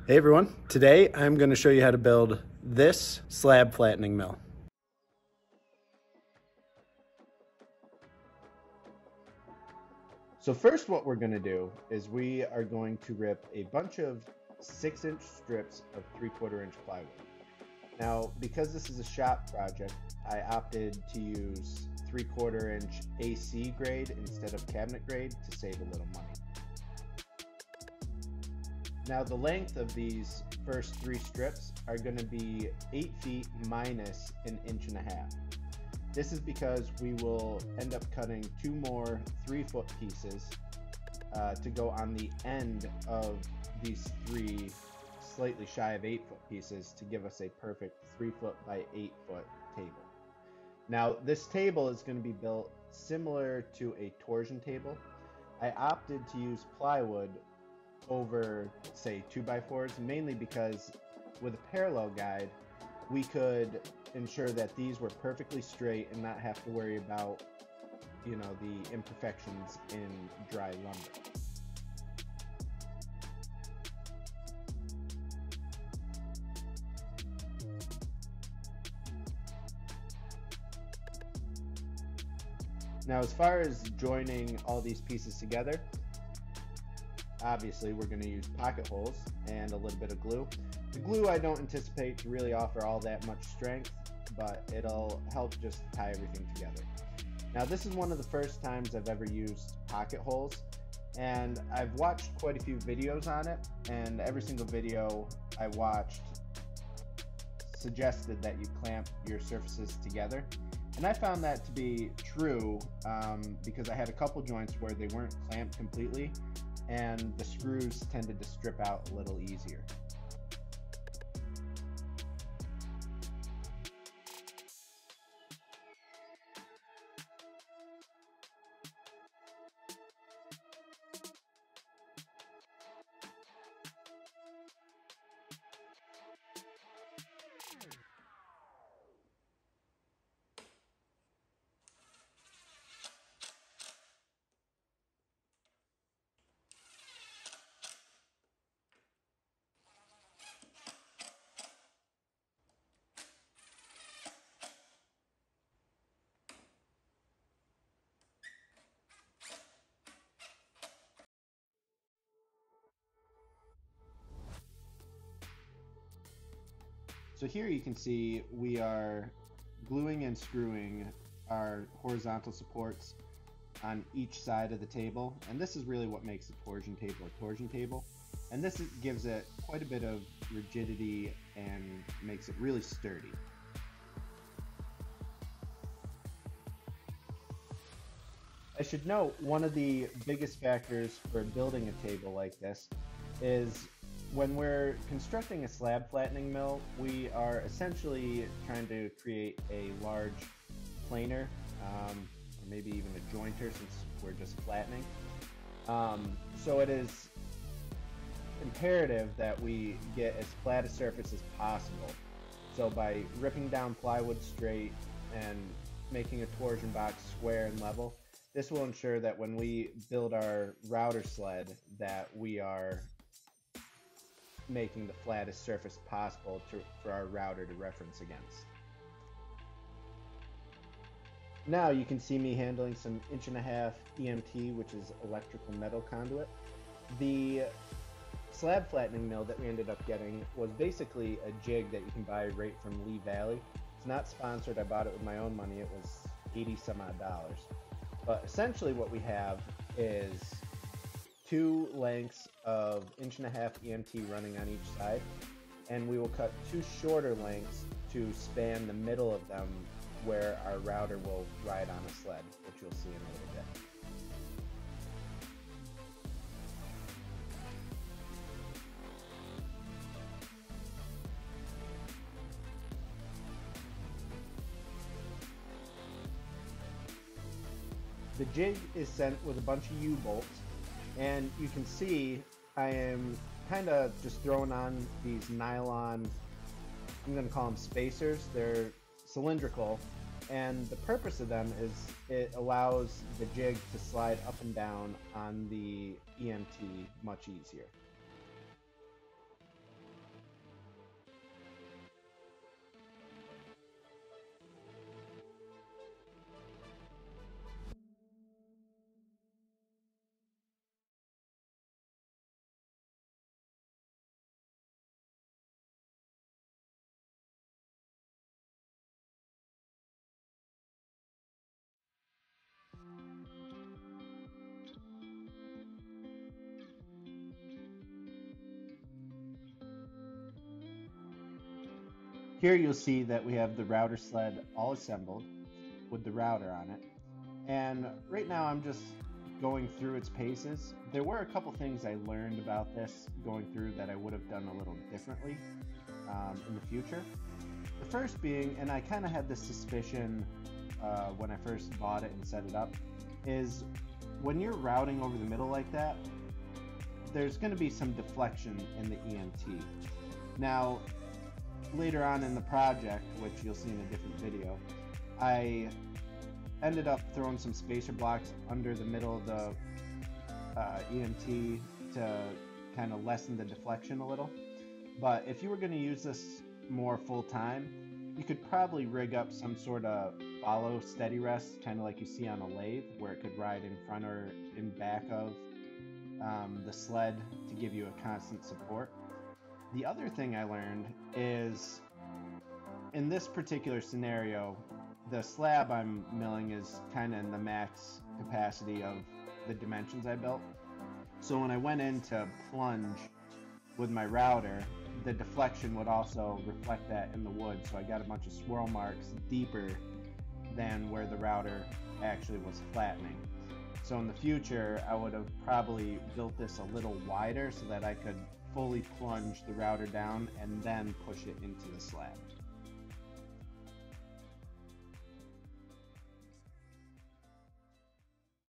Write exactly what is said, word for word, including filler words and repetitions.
Hey everyone, today I'm going to show you how to build this slab flattening mill. So first what we're going to do is we are going to rip a bunch of six inch strips of three quarter inch plywood. Now because this is a shop project, I opted to use three quarter inch A C grade instead of cabinet grade to save a little money. Now the length of these first three strips are going to be eight feet minus an inch and a half. This is because we will end up cutting two more three foot pieces uh, to go on the end of these three slightly shy of eight foot pieces to give us a perfect three foot by eight foot table. Now this table is going to be built similar to a torsion table. I opted to use plywood over, say, two by fours, mainly because with a parallel guide we could ensure that these were perfectly straight and not have to worry about, you know, the imperfections in dry lumber. Now as far as joining all these pieces together, obviously we're going to use pocket holes and a little bit of glue. The glue I don't anticipate to really offer all that much strength, but it'll help just tie everything together. Now this is one of the first times I've ever used pocket holes, and I've watched quite a few videos on it, and every single video I watched suggested that you clamp your surfaces together. And I found that to be true um, because I had a couple joints where they weren't clamped completely, and the screws tended to strip out a little easier. So here you can see we are gluing and screwing our horizontal supports on each side of the table, and this is really what makes a torsion table a torsion table, and this is, gives it quite a bit of rigidity and makes it really sturdy. I should note one of the biggest factors for building a table like this is when we're constructing a slab flattening mill, we are essentially trying to create a large planer, um, or maybe even a jointer since we're just flattening. Um, so it is imperative that we get as flat a surface as possible. So by ripping down plywood straight and making a torsion box square and level, this will ensure that when we build our router sled that we are making the flattest surface possible to, for our router to reference against. Now you can see me handling some inch and a half E M T, which is electrical metal conduit. The slab flattening mill that we ended up getting was basically a jig that you can buy right from Lee Valley. It's not sponsored, I bought it with my own money. It was eighty some odd dollars. But essentially what we have is two lengths of inch and a half E M T running on each side, and we will cut two shorter lengths to span the middle of them where our router will ride on a sled, which you'll see in a little bit. The jig is sent with a bunch of U-bolts, and you can see I am kind of just throwing on these nylon, I'm going to call them spacers. They're cylindrical, and the purpose of them is it allows the jig to slide up and down on the E M T much easier. Here you'll see that we have the router sled all assembled with the router on it. And right now I'm just going through its paces. There were a couple things I learned about this going through that I would have done a little differently um, in the future. The first being, and I kind of had this suspicion uh, when I first bought it and set it up, is when you're routing over the middle like that, there's going to be some deflection in the E M T. Now, later on in the project, which you'll see in a different video, I ended up throwing some spacer blocks under the middle of the uh, E M T to kind of lessen the deflection a little. But if you were going to use this more full time, you could probably rig up some sort of follow steady rest, kind of like you see on a lathe, where it could ride in front or in back of um, the sled to give you a constant support. The other thing I learned is, in this particular scenario, the slab I'm milling is kind of in the max capacity of the dimensions I built. So when I went in to plunge with my router, the deflection would also reflect that in the wood, so I got a bunch of swirl marks deeper than where the router actually was flattening. So in the future, I would have probably built this a little wider so that I could fully plunge the router down and then push it into the slab.